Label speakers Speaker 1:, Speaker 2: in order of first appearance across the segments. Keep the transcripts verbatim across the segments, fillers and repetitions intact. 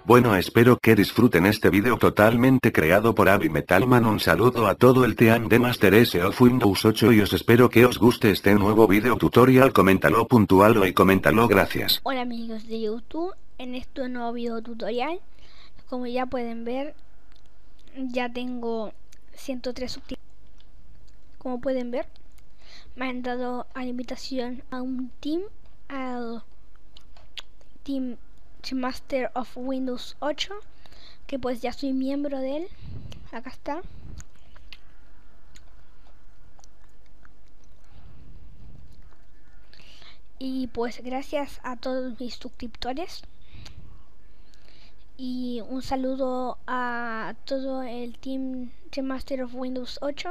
Speaker 1: Bueno, espero que disfruten este video totalmente creado por Abby Metalman. Un saludo a todo el team de Master S of Windows ocho y os espero que os guste este nuevo video tutorial. Coméntalo, puntualo y coméntalo, gracias.
Speaker 2: Hola amigos de YouTube, en este nuevo video tutorial, como ya pueden ver, ya tengo ciento tres suscriptores. Como pueden ver, me han dado a la invitación a un team, al Team Master of Windows ocho, que pues ya soy miembro de él. Acá está. Y pues gracias a todos mis suscriptores. Y un saludo a todo el Team Master of Windows ocho.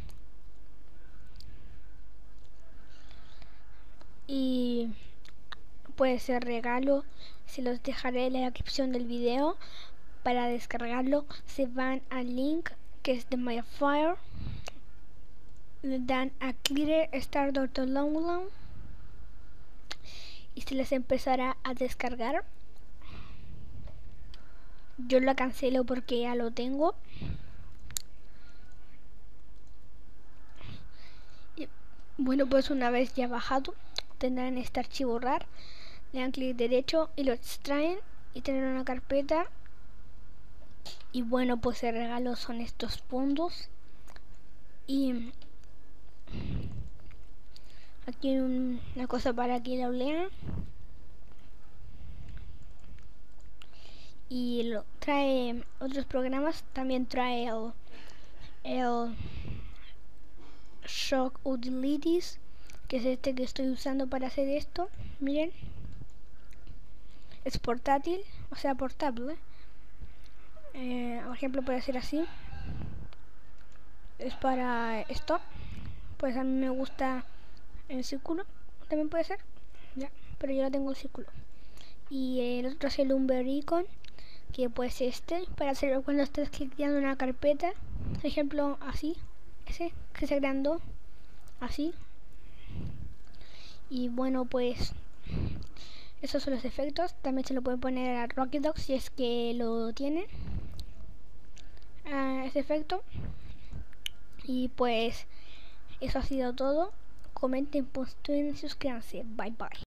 Speaker 2: Y pues el regalo se los dejaré en la descripción del video. Para descargarlo se van al link que es de MyFire, le dan a Clear Start Download y se les empezará a descargar. Yo lo cancelo porque ya lo tengo. Y bueno, pues una vez ya bajado tendrán este archivo RAR, le dan clic derecho y lo extraen y tendrán una carpeta. Y bueno, pues el regalo son estos puntos. Y aquí un, una cosa para que lo lean. Y lo, trae otros programas. También trae el, el Shock Utilities, que es este que estoy usando para hacer esto. Miren, es portátil, o sea portable. Eh, por ejemplo, puede ser así. Es para esto. Pues a mí me gusta el círculo. También puede ser. Ya, pero yo lo tengo el círculo. Y el otro es el Umber Icon, que pues este, para hacerlo cuando estés creando una carpeta. Por ejemplo, así. Ese que se agrandó. Así. Y bueno, pues esos son los efectos. También se lo pueden poner a Rocket Dog si es que lo tienen. Uh, ese efecto. Y pues eso ha sido todo. Comenten, postuen, suscríbanse. Bye bye.